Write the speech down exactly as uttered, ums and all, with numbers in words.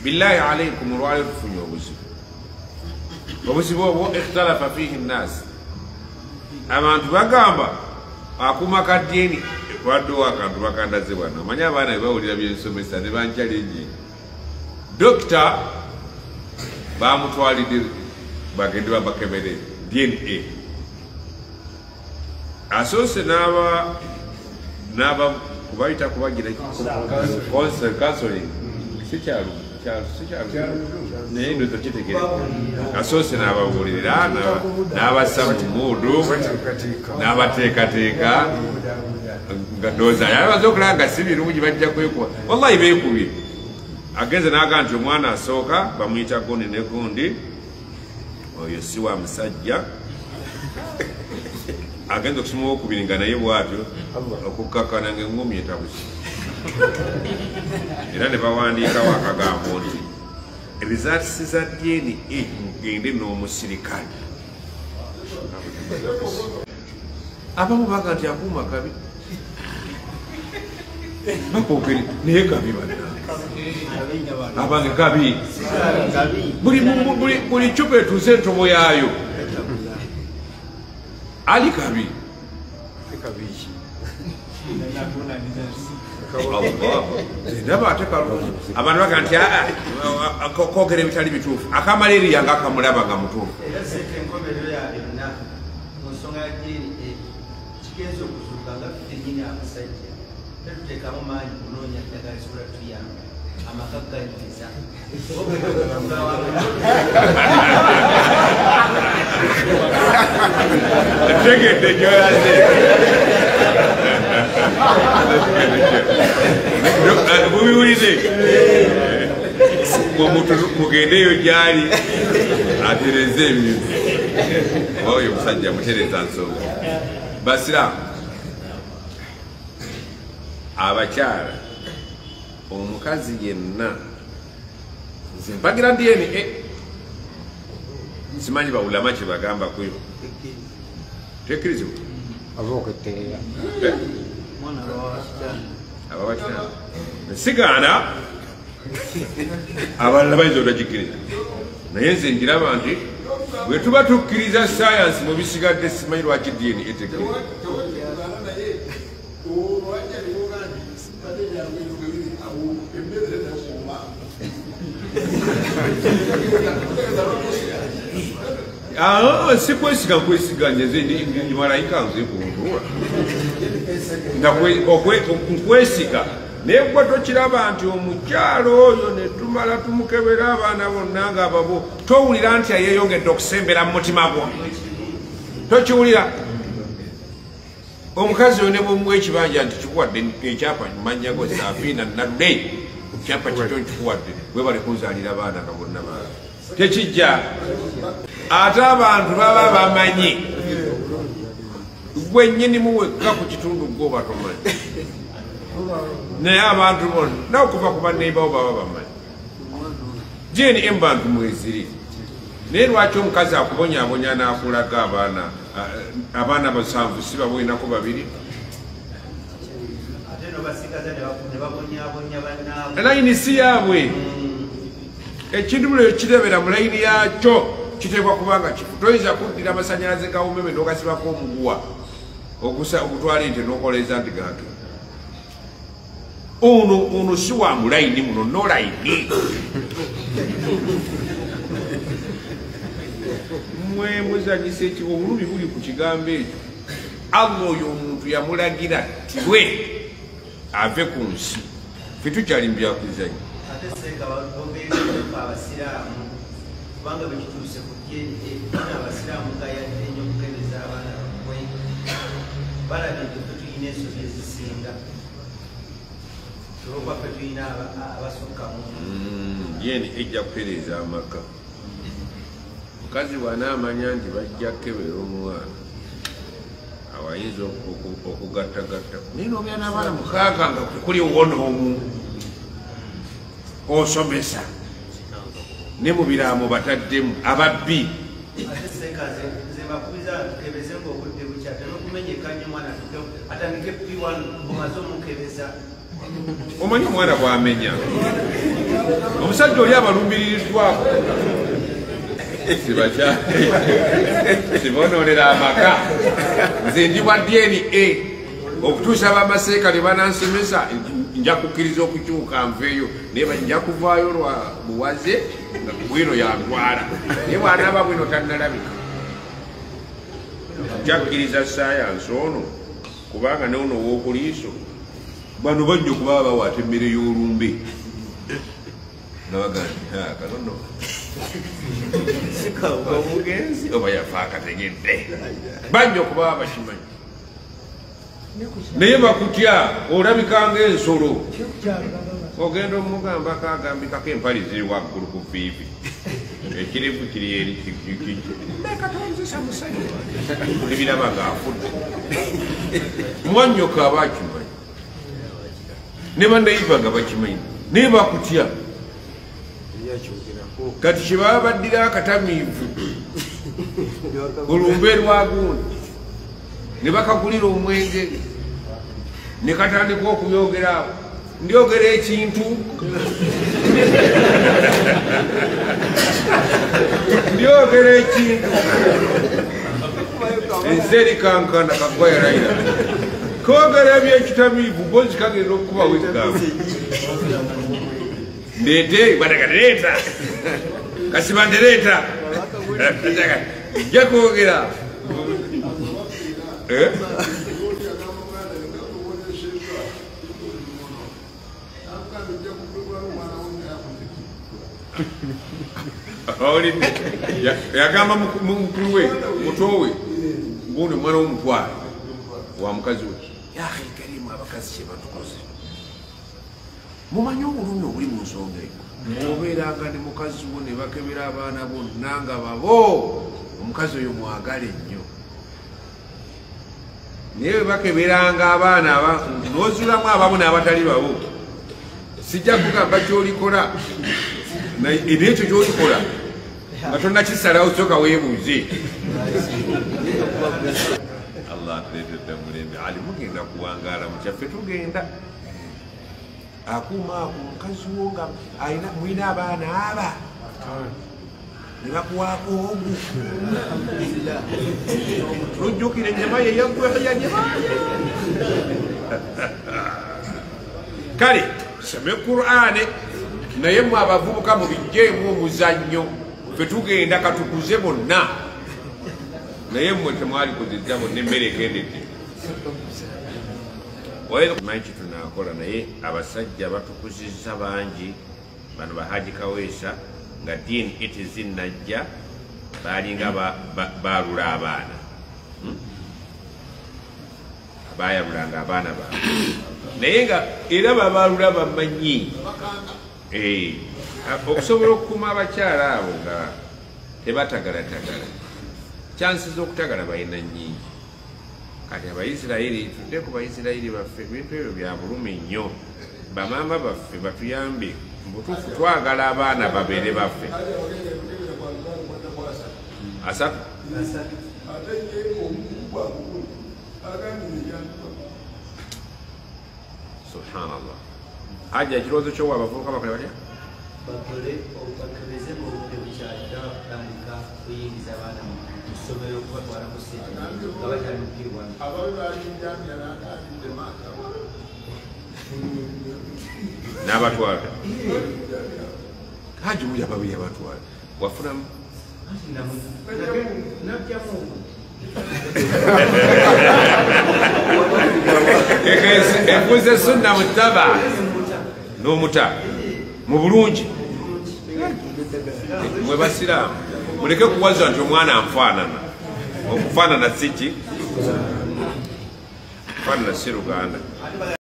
billahi alaykum rwali tufunye obuzibu obuzibu obwo ikhtalafa fihi nnas abantu bagamba akuma kadyeni waddewo akantu bakandaze bwana amanya abaana bebawulira byensomesa ne banchallenge dokita bamutwalidde bagende babakebere D N A asoose n'aba n'aba kubayita kubagira counseling sikyalo sikyalo naye ndo tokitegere asoose n'ababuulirira n'abassa mu muudu n'abateekateeka nga ndowooza yabaza okulaba nga si birungi bajja kwekuba wallahi beekubye agenze n'aga nti omwana asooka bamuyita gundi ne gundi oyo si wa musajja agenze okusoma okubiri nga naye bwatyo okukkakana ng'engumi etabusi era ne bawandiikawo akagambo nti results za D N A mugende n'omusirikale abamu baga nti akuuma kabi bakookeri naye kabi banna abange kabi buli cupa etuuse entobo yaayo ali kabi ndaba ate kalungi abantu baga nti koogera ebitali bituufu akamaleriya nga akamulaba nga mutuufu kigenzo okuzuuka nga tutenyini abasajja tetuteekamu maanyi kunoonya ddagala esobola tuyamba amaka galiza tegedde gyoyaze mubiwulire mugendeyo gyali atereze ebintu oyo omusajja mutereza nsonga basiraamu abakyala omukazi yenna nze mpagira D N A simanyi bawulama kye bagamba kweyo tekkirizibwa abawakitana sigaana abalala bayinza otakikkiriza naye nze njiraba nti bwe tuba tukkiriza sayansi mu bisigadde simanyi lwaki D N A tekkiriza Ah, si kwesiga kwesiganya nze ndi malayika nze kuntuula nkwesiga naye gwe tokiraba nti omukyalo oyo ne tumala tumukebera abaana bonna nga babo towulira nti yeeyongedde okusembera mu mutima gwo tokiwulira omukazi oyo ne bwemuwa ekibanja nti kikuwadde ekyapa mumanya go Safiina Nalule ekyapa kito nkikuwadde webale kunzaalira abaana nga bonna baa tekijja ate abantu baba bamanyi gwe nnyini muwekka ku kitundu gwoba tomanyi naye abantu bonna okuva ku baneibawo baba bamanyi D N A mubantu mweziri naye lwaki omukazi akubonyaabonya n'akulaga abaana abaana basanvu si babwenako babiri layini si yaabwe ekintu buli kirebera mu layini yakyo kiteekwa kubanga kifu toyinza kuddira amasanyalaze ga umeme n'ogasibako omuguwa okutwala ente n'okoleza nti gange ono ono si wa mu layini muno no layini mwe muzanyisa ekigo obulumi buli ku kigambo ekyo Allah oyo omuntu yamulagira tiwe ave ku nsi fe tukyali mu byakuzanya abasiraamu kubanga bekituuse ku abaana abasiraamu gayadde nnyo okukebeza abaana bamwe balabidde fe tulina ensozi ezisinga olwokuba fe tulina abasukkamu yeni ejja kutereeza amaka mukazi bw'anaamanya nti bajja kukebera omwana awayinza okugattagatta naye n'obeera n'abaana mukaaga nga kuli wonoomu osomesa ne mu biraamo bataddemu ababbi omanyi omwana bw'amenya omusajja oli abalumbiririzwako sibaca sibonoolera amaka nze ndi bwa D N A okutuusa abamaseeka ne banansomesa nja kukkiriza okukyuka nveeyo naye nja kuvaayo lwa buwaze nga bwino yantwala naye bw'anaaba bwino tannalabika nja kukkiriza sayansi ono kubanga neono ow'okuliiso bano bajja okuba bawaata emmere y'olumbe nabaga nti kanono sikauka omugenzi oba yafa akategedde bajja okuba bakimanyi naye bakutya olabika ng'ensolo ogenda omugamba kagambikako empali ziri waggulu ku viivi ekirevu kiri eri katonzesa musanyu ebiraba ng'afudde mwanyoka aba akimanyi ne bannayiva nga bakimanyi naye bakutya kati kyebaba baddira akatamiivu olumbe lwagundi ne bakagulira omwenge ne katandika okubyogerawo ndyogera ekintu ndyogera ekintu ensi erikankana kagwayarayira kogera ebyekitamiivu bozi kagenda okukuba wegamba ndete badagareeta kasibandereeta nja kwogera yagamba mukulu we muto we ngundi mwana w'omutwale wa mukazi we yahe karimu abakazi kye batukoze mumanyi obulumi obuli mu nsonga eyo obeeranga ne mukazi wo ne bakebera abaana bonna nga babo omukazi oyo mwagale nnyo naye bakeberanga abaana n'ozulamu abamu n'abatali babo sijja kugamba kyolikola n'ekyo kyolikola nga tonnakisalawo soka weebuuze allah atuleetedde mulembe ali mugenda kuwangaala mukyaffe tugenda akuuma ako mukazi wo nga mulina abaana aba ne bakuwaako ogu nojjukira ennyama ye yaggwaya gye baalya kale tusome Qur'ani naye mwe abavubuka mubijjeemu omuzannyo ffe tugenda katukuze bonna naye mmwe temwalikuziza bonna emmere egendedde manyi kitunaakola naye abasajja batukuzizza bangi bano bahaji kaweesa nga diini etizi najja baalinga baalula abaana baayabulanga abaana baabwe naye nga era babaalula bamanyi okusobola okukuuma abakyala abo nga tebatagalatagala kyansi z'okutagala balina nnyingi kati abaisirayiri tudde ku baisirayiri baffe ebintu ebyo bya bulumi nnyo bamaama baffe batuyambe mubutuufu twagala abaana babeere baffe asatu subhanallah haja ekirowoozo kyowa abavubuka bakole batya n'abatwala haji mulya babiri abatwala wafunamu efuze sunna mutaba n'omuta mu bulungi mwe basiraamu muleke kuwaza nti omwana anfaanana okufaanana si ki kufaanana si Luganda